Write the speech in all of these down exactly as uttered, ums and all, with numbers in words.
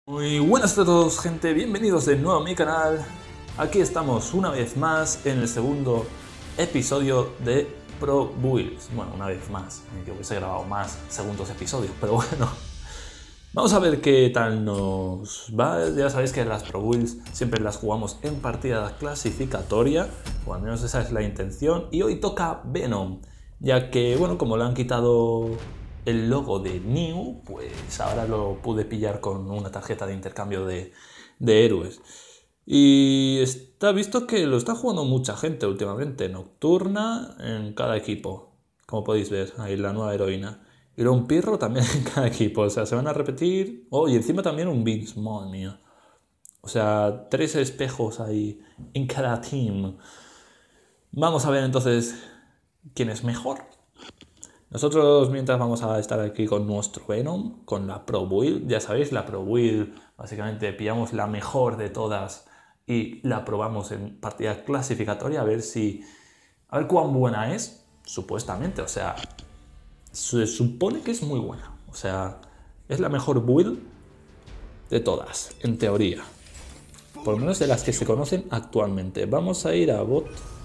Muy buenas a todos, gente, bienvenidos de nuevo a mi canal. Aquí estamos una vez más en el segundo episodio de Pro Builds. Bueno, una vez más, yo hubiese grabado más segundos episodios, pero bueno. Vamos a ver qué tal nos va. Ya sabéis que las Pro Builds siempre las jugamos en partida clasificatoria, o al menos esa es la intención. Y hoy toca Venom, ya que, bueno, como le han quitado el logo de New, pues ahora lo pude pillar con una tarjeta de intercambio de, de héroes. Y está visto que lo está jugando mucha gente últimamente. Nocturna en cada equipo, como podéis ver, ahí la nueva heroína. Y luego un Pirro también en cada equipo, o sea, se van a repetir. Oh, y encima también un Vince, madre mía. O sea, tres espejos ahí en cada team. Vamos a ver entonces quién es mejor. Nosotros mientras vamos a estar aquí con nuestro Venom, con la Pro Build. Ya sabéis, la Pro Build, básicamente pillamos la mejor de todas y la probamos en partida clasificatoria a ver si... A ver cuán buena es, supuestamente, o sea... Se supone que es muy buena, o sea, es la mejor build de todas, en teoría. Por lo menos de las que se conocen actualmente. Vamos a ir a bot.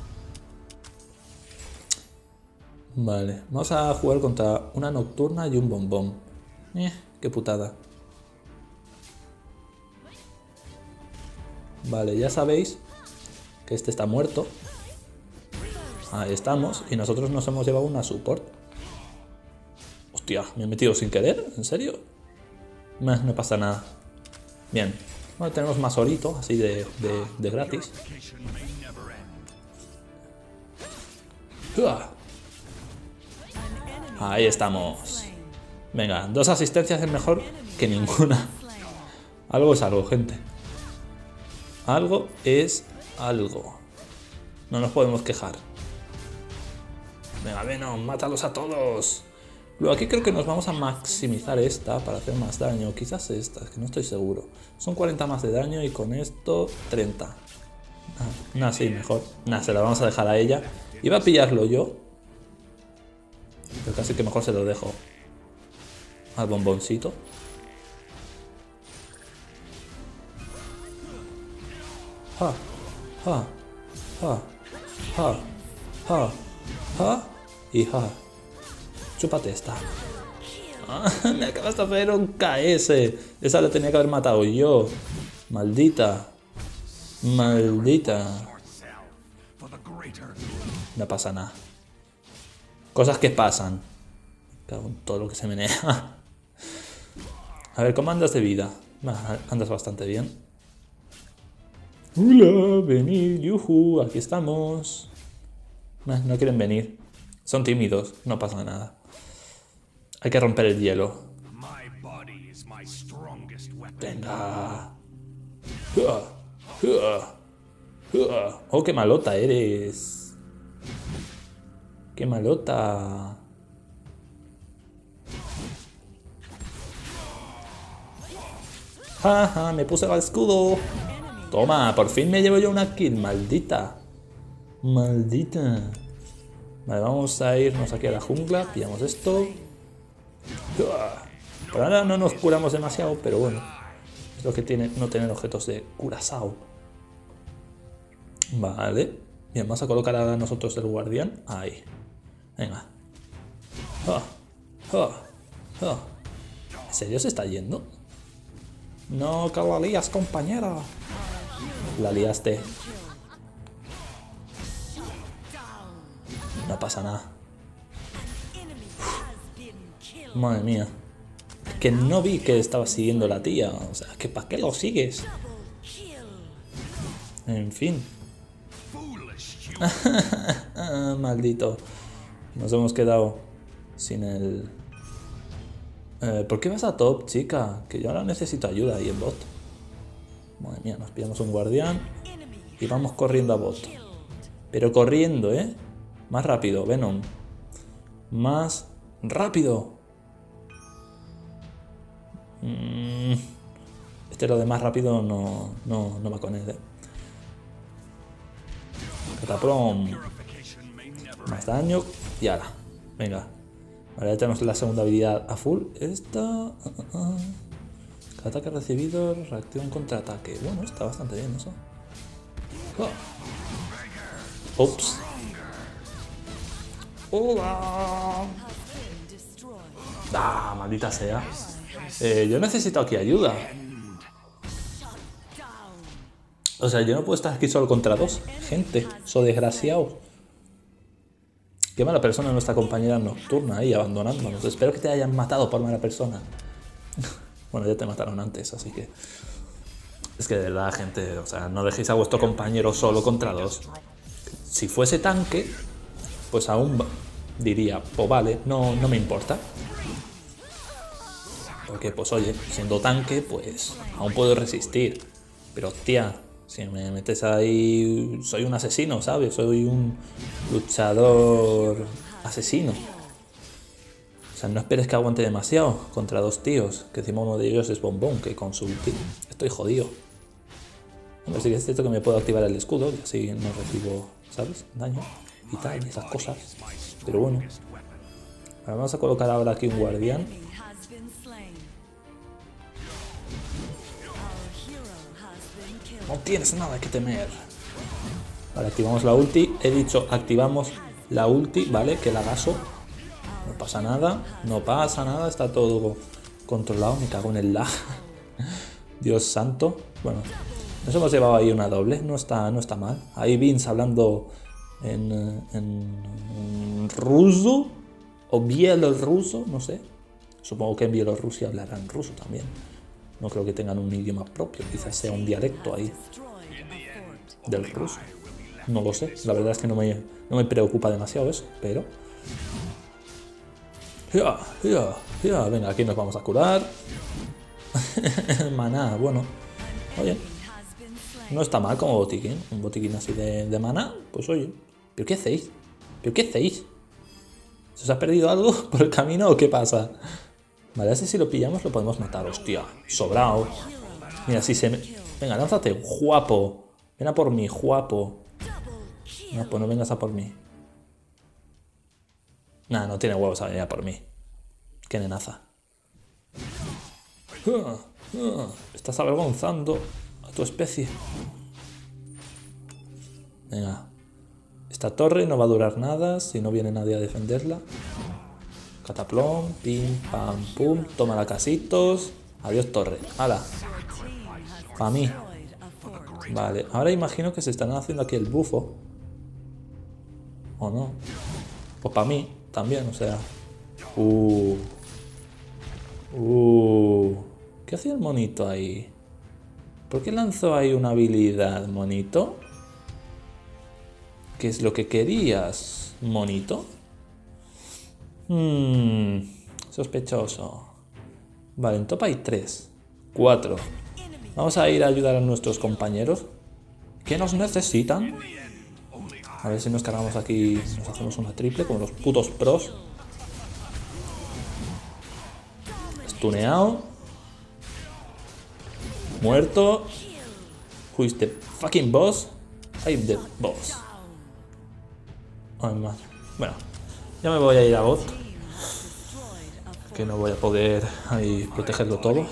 Vale, vamos a jugar contra una nocturna y un bombón. Eh, qué putada. Vale, ya sabéis que este está muerto. Ahí estamos, y nosotros nos hemos llevado una support. Hostia, me he metido sin querer, ¿en serio? No, no pasa nada. Bien, bueno, tenemos más orito, así de, de, de gratis. Ahí estamos. Venga, dos asistencias es mejor que ninguna. Algo es algo, gente. Algo es algo. No nos podemos quejar. Venga, Venom, mátalos a todos. Luego aquí creo que nos vamos a maximizar esta para hacer más daño. Quizás esta, es que no estoy seguro. Son cuarenta más de daño y con esto treinta. Ah, nah, sí, mejor. Nah, se la vamos a dejar a ella. Iba a pillarlo yo, pero casi que mejor se lo dejo al bomboncito. Ja, ja, ja, ja, ja, ja y ja. Chúpate esta. Ah, me acabas de hacer un K S. Esa la tenía que haber matado yo. Maldita. Maldita. No pasa nada. Cosas que pasan. Cago en todo lo que se menea. A ver, ¿cómo andas de vida? Andas bastante bien. Hola, venid, yuhu, aquí estamos. No, no quieren venir. Son tímidos, no pasa nada. Hay que romper el hielo. Venga. Oh, qué malota eres. Qué malota. Jaja, me puse el escudo. Toma, por fin me llevo yo una kill, maldita. Maldita. Vale, vamos a irnos aquí a la jungla. Pillamos esto. Por ahora no nos curamos demasiado, pero bueno. Es lo que tiene no tener objetos de curazao. Vale. Bien, vamos a colocar a nosotros el guardián. Ahí. Venga. ¿En serio se está yendo? No, que la lías, compañera. La liaste. No pasa nada. Uf. Madre mía. Es que no vi que estaba siguiendo la tía. O sea, que ¿para qué lo sigues? En fin. Maldito. Nos hemos quedado sin el... Eh, ¿Por qué vas a top, chica? Que yo ahora necesito ayuda ahí en bot. Madre mía, nos pillamos un guardián y vamos corriendo a bot. Pero corriendo, ¿eh? Más rápido, Venom. Más rápido. Mm. Este lo de más rápido no, no, no va con él, ¿eh? Cataprom. Más daño y ahora. Venga. Vale, ya tenemos la segunda habilidad a full. Esta... Uh, uh, uh. Cada ataque recibido reactiva un contraataque. Bueno, está bastante bien eso. Oh. Ups. ¡Hola! ¡Ah, maldita sea! Eh, yo necesito aquí ayuda. O sea, yo no puedo estar aquí solo contra dos. Gente, so desgraciado. Qué mala persona nuestra compañera nocturna ahí, abandonándonos. Espero que te hayan matado por mala persona. Bueno, ya te mataron antes, así que... Es que de verdad, gente, o sea, no dejéis a vuestro compañero solo contra dos. Si fuese tanque, pues aún diría, pues vale, no, no me importa. Porque, pues oye, siendo tanque, pues aún puedo resistir. Pero, hostia, si me metes ahí... Soy un asesino, ¿sabes? Soy un luchador asesino. O sea, no esperes que aguante demasiado contra dos tíos. Que encima uno de ellos es Bombón, que con su ulti estoy jodido. Hombre, sí que es cierto que me puedo activar el escudo y así no recibo, ¿sabes? Daño y tal, y esas cosas. Pero bueno. Ahora vamos a colocar ahora aquí un guardián. No tienes nada que temer. Vale, activamos la ulti. He dicho, activamos la ulti, ¿vale? Que la gaso. No pasa nada, no pasa nada, está todo controlado. Me cago en el lag. Dios santo. Bueno, nos hemos llevado ahí una doble, no está, no está mal. Ahí Vince hablando en, en, en ruso o bielorruso, no sé. Supongo que en Bielorrusia hablarán ruso también. No creo que tengan un idioma propio, quizás sea un dialecto ahí del ruso. No lo sé, la verdad es que no me, no me preocupa demasiado eso, pero... Ya, ya, ya, venga, aquí nos vamos a curar. Maná, bueno, oye, no está mal como botiquín. Un botiquín así de, de maná, pues oye. ¿Pero qué hacéis? ¿Pero qué hacéis? ¿Se os ha perdido algo por el camino o qué pasa? Vale, así si lo pillamos lo podemos matar, hostia, sobrado. Mira, si se me... Venga, lánzate, guapo. Ven a por mí, guapo. No, pues no vengas a por mí. Nah, no tiene huevos a venir a por mí. Qué nenaza. Uh, uh, estás avergonzando a tu especie. Venga. Esta torre no va a durar nada si no viene nadie a defenderla. Cataplón, pim, pam, pum. Toma la casitos. Adiós, torre. ¡Hala! Para mí. Vale, ahora imagino que se están haciendo aquí el bufo. ¿O no? Pues para mí también, o sea. Uh. Uh. ¿Qué hacía el monito ahí? ¿Por qué lanzó ahí una habilidad, monito? ¿Qué es lo que querías, monito? Hmm, sospechoso. Vale, en top hay tres. Cuatro. Vamos a ir a ayudar a nuestros compañeros. ¿Qué nos necesitan? A ver si nos cargamos aquí. Nos hacemos una triple como los putos pros. Stuneado. Muerto. Who is the fucking boss? I'm the boss. Ay, madre. Bueno, ya me voy a ir a bot. Que no voy a poder ahí protegerlo todo.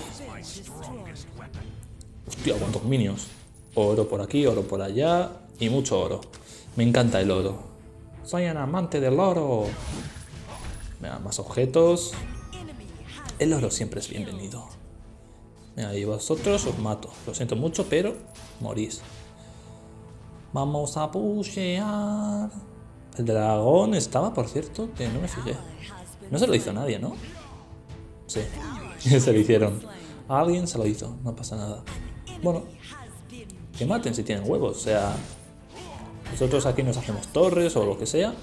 Hostia, cuántos minions. Oro por aquí, oro por allá. Y mucho oro. Me encanta el oro. Soy un amante del oro. Venga, más objetos. El oro siempre es bienvenido. Venga, y vosotros os mato. Lo siento mucho, pero morís. Vamos a pushear. El dragón estaba, por cierto, que no me fijé. No se lo hizo nadie, ¿no? Sí, se lo hicieron. A alguien se lo hizo, no pasa nada. Bueno, que maten si tienen huevos, o sea... Nosotros aquí nos hacemos torres o lo que sea.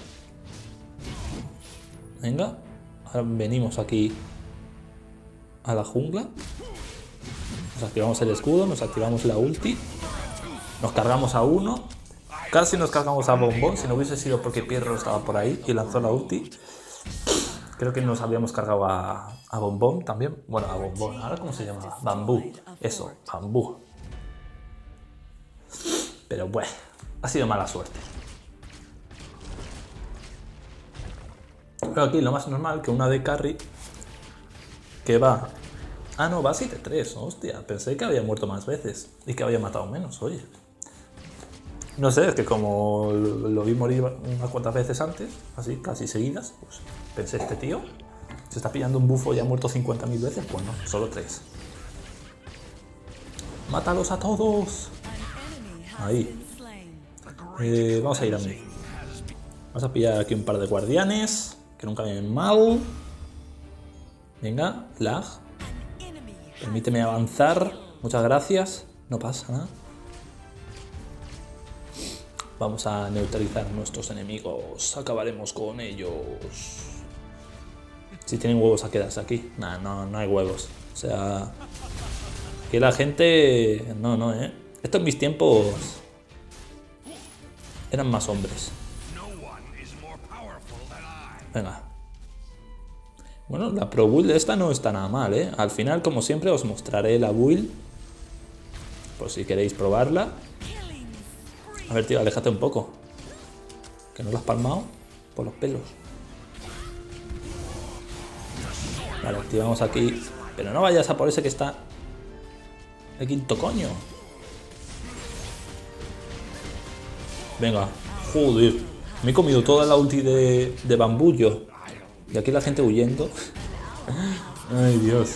Venga, ahora venimos aquí a la jungla. Nos activamos el escudo, nos activamos la ulti. Nos cargamos a uno. Casi nos cargamos a Bombón, si no hubiese sido porque Pierro estaba por ahí y lanzó la ulti. Creo que nos habíamos cargado a, a Bombón también. Bueno, a Bombón, ¿ahora cómo se llama? Bambú. Eso, Bambú. Pero bueno, ha sido mala suerte. Pero aquí lo más normal que una de carry que va Ah, no, va siete tres. Hostia, pensé que había muerto más veces. Y que había matado menos, oye. No sé, es que como lo vi morir unas cuantas veces antes, así, casi seguidas, pues pensé, este tío se está pillando un bufo y ha muerto cincuenta mil veces. Pues no, solo tres. ¡Mátalos a todos! Ahí. Eh, vamos a ir a mí. Vamos a pillar aquí un par de guardianes, que nunca vienen mal. Venga, lag. Permíteme avanzar. Muchas gracias. No pasa nada. Vamos a neutralizar a nuestros enemigos. Acabaremos con ellos. Si tienen huevos a quedarse aquí. Nah, no, no hay huevos. O sea... Que la gente... No, no, eh. Esto en mis tiempos... Eran más hombres. Venga. Bueno, la Pro Build esta no está nada mal, ¿eh? Al final, como siempre, os mostraré la build. Por si queréis probarla. A ver, tío, aléjate un poco. Que no lo has palmado por los pelos. Vale, activamos aquí. Pero no vayas a por ese que está... El quinto coño. Venga. Joder. Me he comido toda la ulti de, de bambullo. Y aquí la gente huyendo. Ay, Dios.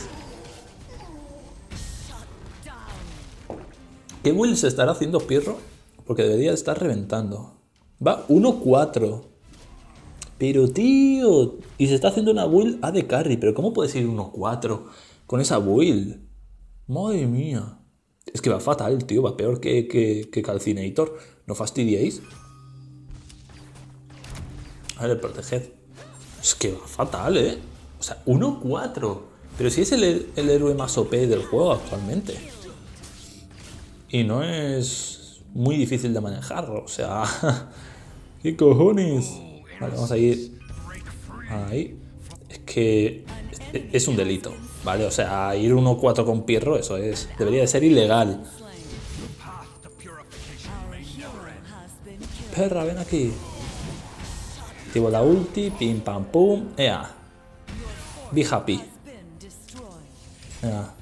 ¿Qué build se estará haciendo Pirro? Porque debería estar reventando. Va uno cuatro. Pero, tío. Y se está haciendo una build A D Carry. Pero ¿cómo puedes ir uno cuatro con esa build? Madre mía. Es que va fatal, tío. Va peor que, que, que Calcinator. No fastidiéis. A ver, proteged. Es que va fatal, ¿eh? O sea, uno cuatro. Pero si es el, el héroe más O P del juego actualmente. Y no es muy difícil de manejarlo. O sea... ¿Qué cojones? Vale, vamos a ir... Ahí. Es que... Es un delito, ¿vale? O sea, ir uno cuatro con Pirro, eso es... Debería de ser ilegal. Perra, ven aquí. Activo la ulti, pim pam pum, ea. Be happy. Ea.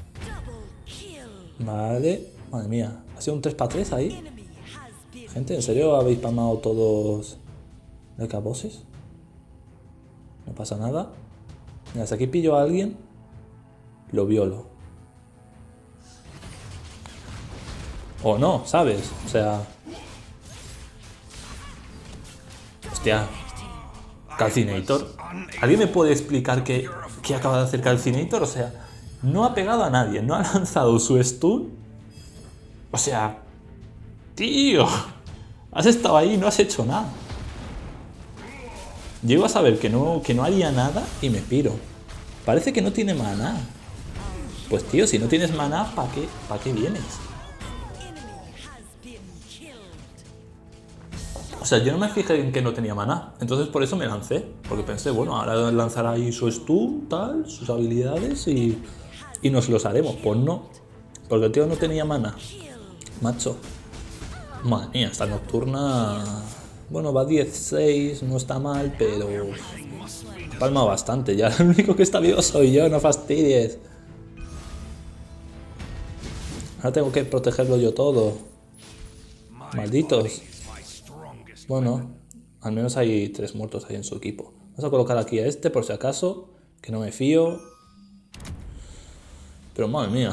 Vale, madre mía. ¿Ha sido un tres para tres ahí? Gente, ¿en serio habéis palmado todos de caboses? No pasa nada. Mira, si aquí pillo a alguien, lo violo. O no, ¿sabes? O sea... Hostia. Calcinator. ¿Alguien me puede explicar qué, qué acaba de hacer Calcinator? O sea, no ha pegado a nadie, no ha lanzado su stun. O sea, tío, has estado ahí y no has hecho nada. Llego a saber que no, que no haría nada y me piro. Parece que no tiene maná. Pues tío, si no tienes maná, ¿para qué, ¿para qué vienes? O sea, yo no me fijé en que no tenía maná. Entonces por eso me lancé. Porque pensé, bueno, ahora lanzará ahí su stun, tal, sus habilidades y, y nos los haremos. Pues no. Porque el tío no tenía maná. Macho. Madre mía, esta nocturna... Bueno, va diez seis, no está mal, pero... Palma bastante. Ya el único que está vivo soy yo, no fastidies. Ahora tengo que protegerlo yo todo. Malditos. Bueno, al menos hay tres muertos ahí en su equipo. Vamos a colocar aquí a este por si acaso, que no me fío. Pero madre mía.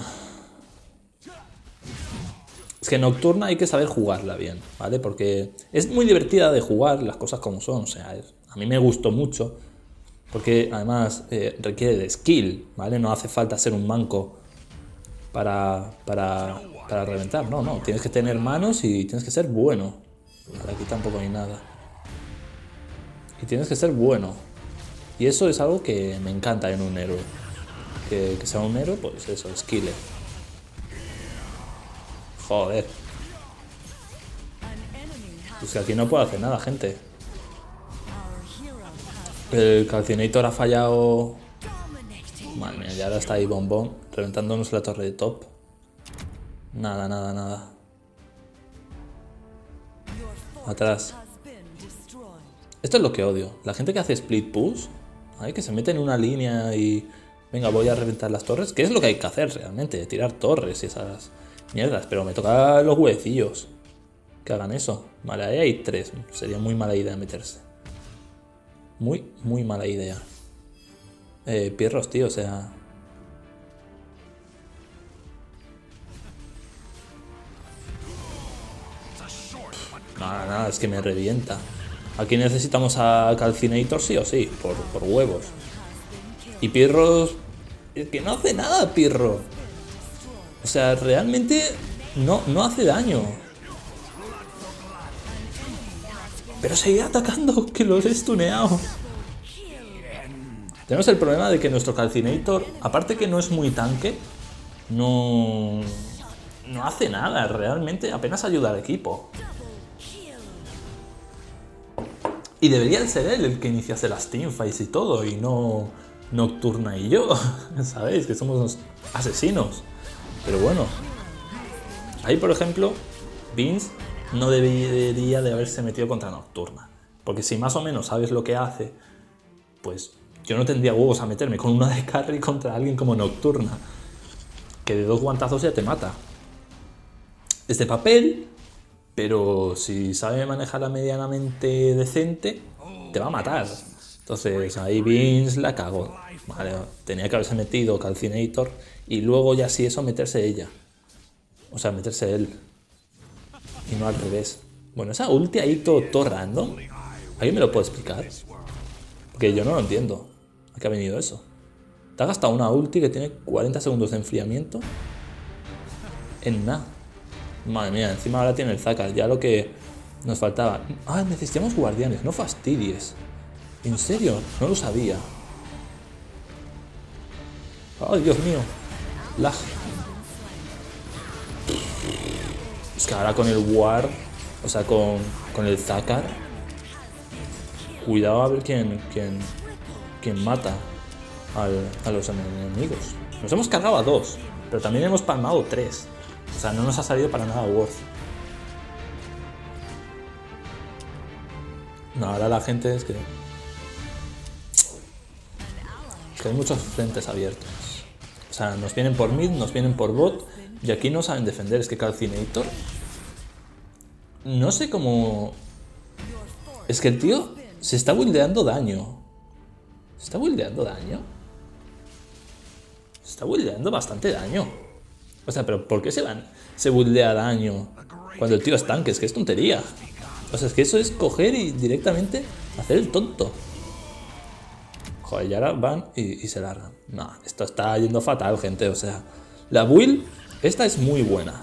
Es que Nocturna hay que saber jugarla bien, ¿vale? Porque es muy divertida de jugar, las cosas como son. O sea, es, a mí me gustó mucho. Porque además eh, requiere de skill, ¿vale? No hace falta ser un manco para, para, para reventar. No, no, tienes que tener manos y tienes que ser bueno. Vale, aquí tampoco hay nada. Y tienes que ser bueno. Y eso es algo que me encanta en un héroe. Que, que sea un héroe, pues eso, skill. Joder. Pues que aquí no puedo hacer nada, gente. El Calcinator ha fallado. Madre mía, ya ahora está ahí bombón, reventándonos la torre de top. Nada, nada, nada. Atrás. Esto es lo que odio. La gente que hace split push, ¿vale? Que se mete en una línea y... Venga, voy a reventar las torres. ¿Qué es lo que hay que hacer realmente? Tirar torres y esas mierdas. Pero me toca los huevecillos que hagan eso. Vale, ahí hay tres. Sería muy mala idea meterse. Muy, muy mala idea. Eh, Pierros, tío, o sea... Nada, nada, es que me revienta. Aquí necesitamos a Calcinator sí o sí, por, por huevos. Y Pirros... Es que no hace nada, Pirro. O sea, realmente no, no hace daño. Pero sigue atacando, que los he stuneado. Tenemos el problema de que nuestro Calcinator, aparte que no es muy tanque, no... No hace nada, realmente apenas ayuda al equipo. Y debería ser él el que iniciase las teamfights y todo, y no Nocturna y yo, ¿sabéis? Que somos unos asesinos. Pero bueno. Ahí, por ejemplo, Vince no debería de haberse metido contra Nocturna. Porque si más o menos sabes lo que hace, pues yo no tendría huevos a meterme con una de carry contra alguien como Nocturna, que de dos guantazos ya te mata. Es de papel... Pero si sabe manejarla medianamente decente, te va a matar. Entonces ahí Vince la cagó. Vale, tenía que haberse metido Calcinator y luego ya si eso meterse ella. O sea, meterse él. Y no al revés. Bueno, esa ulti ahí todo, todo random. ¿Alguien me lo puede explicar? Porque yo no lo entiendo. ¿A qué ha venido eso? Te ha gastado una ulti que tiene cuarenta segundos de enfriamiento en nada. Madre mía, encima ahora tiene el Zacar, ya lo que nos faltaba. Ah, necesitamos guardianes, no fastidies. ¿En serio? No lo sabía. Ay, Dios mío. Lag. Es que ahora con el Ward, o sea, con, con el Zacar. Cuidado a ver quién, quién, quién mata al, a los enemigos. Nos hemos cargado a dos, pero también hemos palmado tres. O sea, no nos ha salido para nada worth. No, ahora la gente es que... Es que hay muchos frentes abiertos. O sea, nos vienen por mid, nos vienen por bot. Y aquí no saben defender. Es que Calcinator... No sé cómo... Es que el tío se está buildeando daño. ¿Se está buildeando daño? Se está buildeando bastante daño. O sea, pero ¿por qué se van? Se buildea daño cuando el tío es tanque, es que es tontería. O sea, es que eso es coger y directamente hacer el tonto. Joder, y ahora van y, y se largan. No, esto está yendo fatal, gente. O sea, la build, esta es muy buena.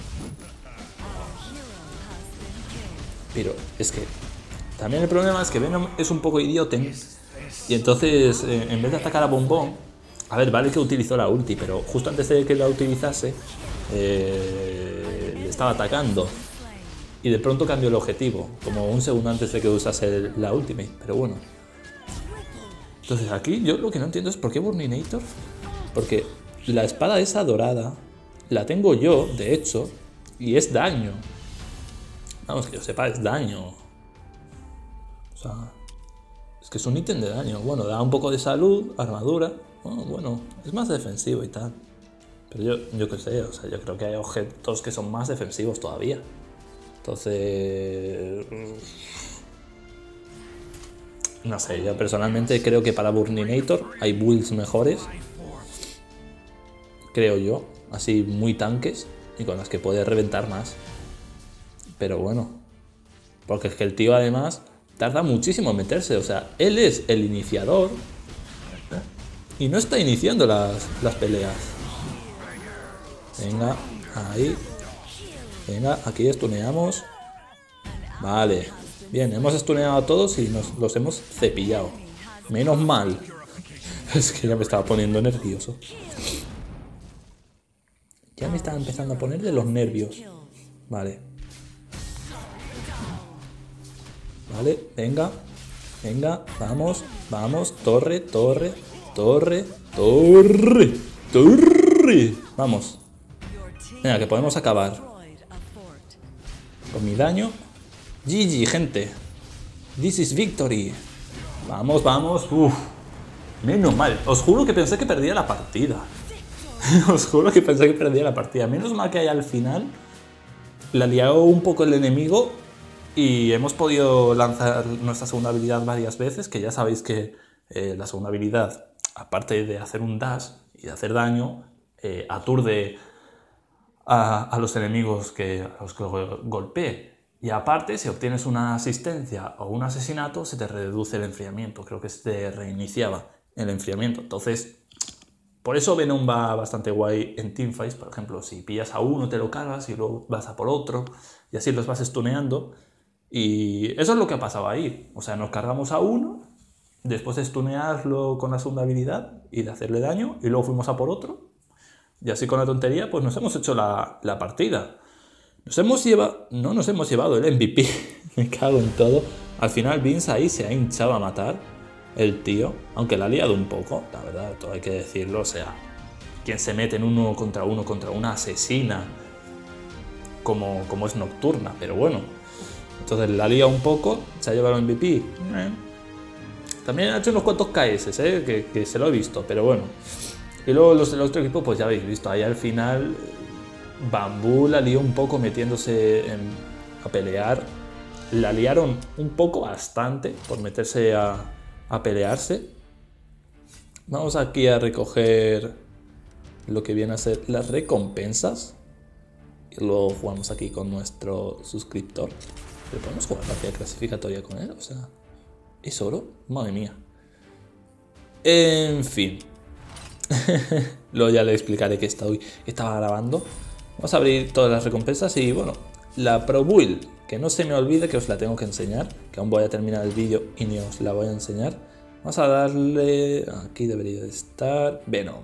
Pero es que también el problema es que Venom es un poco idiote. Y entonces, eh, en vez de atacar a Bombón, a ver, vale que utilizó la ulti, pero justo antes de que la utilizase, eh, le estaba atacando. Y de pronto cambió el objetivo, como un segundo antes de que usase la ultimate, pero bueno. Entonces aquí yo lo que no entiendo es por qué Burninator. Porque la espada esa dorada la tengo yo, de hecho, y es daño. Vamos, que yo sepa, es daño. O sea, es que es un ítem de daño. Bueno, da un poco de salud, armadura. Oh, bueno, es más defensivo y tal. Pero yo, yo qué sé, o sea, yo creo que hay objetos que son más defensivos todavía. Entonces... No sé, yo personalmente creo que para Burninator hay builds mejores. Creo yo, así muy tanques y con las que puede reventar más. Pero bueno, porque es que el tío además tarda muchísimo en meterse. O sea, él es el iniciador y no está iniciando las, las peleas. Venga, ahí. Venga, aquí stuneamos. Vale. Bien, hemos stuneado a todos y nos los hemos cepillado. Menos mal. Es que ya me estaba poniendo nervioso. Ya me estaba empezando a poner de los nervios. Vale. Vale, venga. Venga, vamos, vamos. Torre, torre. Torre, torre, torre. Vamos. Venga, que podemos acabar. Con mi daño. G G, gente. This is victory. Vamos, vamos. Uf. Menos mal. Os juro que pensé que perdía la partida. Os juro que pensé que perdía la partida. Menos mal que ahí al final la lió un poco el enemigo y hemos podido lanzar nuestra segunda habilidad varias veces, que ya sabéis que eh, la segunda habilidad, aparte de hacer un dash y de hacer daño, eh, aturde a, a los enemigos que, a los que golpee. Y aparte, si obtienes una asistencia o un asesinato, se te reduce el enfriamiento. Creo que se te reiniciaba el enfriamiento. Entonces, por eso Venom va bastante guay en teamfights. Por ejemplo, si pillas a uno, te lo cargas y luego vas a por otro. Y así los vas stuneando. Y eso es lo que ha pasado ahí. O sea, nos cargamos a uno, después de stunearlo con la segunda habilidad y de hacerle daño, y luego fuimos a por otro. Y así con la tontería, pues nos hemos hecho la, la partida. Nos hemos llevado... No nos hemos llevado el M V P. Me cago en todo. Al final Vince ahí se ha hinchado a matar. El tío. Aunque la ha liado un poco. La verdad, todo hay que decirlo. O sea, quien se mete en uno contra uno contra una asesina. Como, como es Nocturna. Pero bueno. Entonces la lía un poco. Se ha llevado el M V P. Eh. También ha hecho unos cuantos K S, ¿eh? Que, que se lo he visto. Pero bueno. Y luego los del otro equipo, pues ya habéis visto. Ahí al final... Bambú la lió un poco metiéndose en, a pelear. La liaron un poco bastante por meterse a, a pelearse. Vamos aquí a recoger lo que viene a ser las recompensas. Y luego jugamos aquí con nuestro suscriptor. Pero podemos jugar la partida clasificatoria con él. O sea, ¿es oro? Madre mía. En fin. Luego ya le explicaré que estoy, estaba grabando. Vamos a abrir todas las recompensas y bueno, la Pro Build, que no se me olvide que os la tengo que enseñar, que aún voy a terminar el vídeo y ni os la voy a enseñar. Vamos a darle, aquí debería de estar, Venom.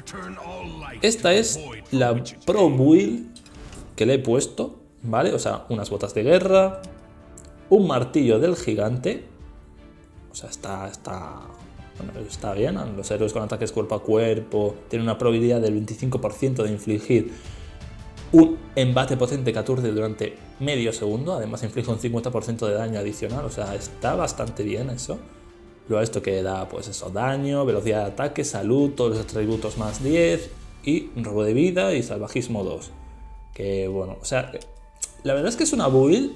Esta es la Pro Build que le he puesto, ¿vale? O sea, unas botas de guerra, un martillo del gigante, o sea, está, está, bueno, está bien, los héroes con ataques cuerpo a cuerpo tienen una probabilidad del veinticinco por ciento de infligir un embate potente que aturde durante medio segundo. Además inflige un cincuenta por ciento de daño adicional. O sea, está bastante bien eso. Luego esto que da, pues eso, daño, velocidad de ataque, salud, todos los atributos más diez. Y robo de vida y salvajismo dos. Que bueno, o sea, la verdad es que es una build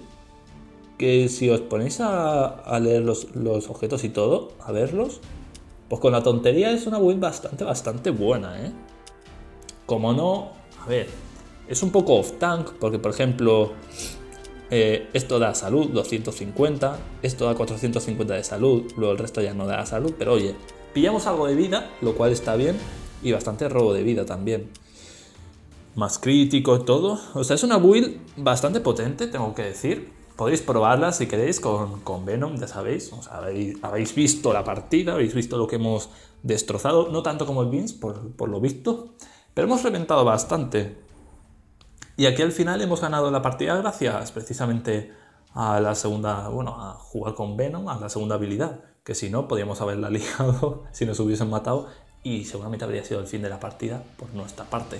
que si os ponéis a, a leer los, los objetos y todo, a verlos, pues con la tontería es una build bastante, bastante buena, ¿eh? Como no, a ver... Es un poco off-tank, porque por ejemplo, eh, esto da salud doscientos cincuenta, esto da cuatrocientos cincuenta de salud, luego el resto ya no da salud, pero oye, pillamos algo de vida, lo cual está bien, y bastante robo de vida también. Más crítico y todo, o sea, es una build bastante potente, tengo que decir. Podéis probarla si queréis con, con Venom, ya sabéis, o sea, habéis, habéis visto la partida, habéis visto lo que hemos destrozado, no tanto como el Vince, por, por lo visto, pero hemos reventado bastante. Y aquí al final hemos ganado la partida gracias precisamente a la segunda, bueno, a jugar con Venom, a la segunda habilidad, que si no podíamos haberla liado si nos hubiesen matado y seguramente habría sido el fin de la partida por nuestra parte.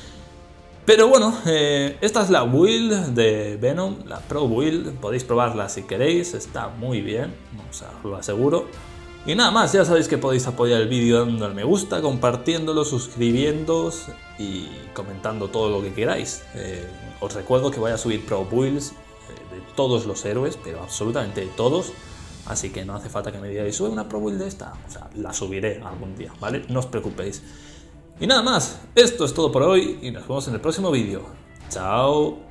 Pero bueno, eh, esta es la build de Venom, la Pro Build, podéis probarla si queréis, está muy bien, o sea, os lo aseguro. Y nada más, ya sabéis que podéis apoyar el vídeo dando al me gusta, compartiéndolo, suscribiéndoos y comentando todo lo que queráis. Eh, os recuerdo que voy a subir Pro Builds eh, de todos los héroes, pero absolutamente de todos. Así que no hace falta que me digáis, sube una Pro Build de esta. O sea, la subiré algún día, ¿vale? No os preocupéis. Y nada más, esto es todo por hoy y nos vemos en el próximo vídeo. ¡Chao!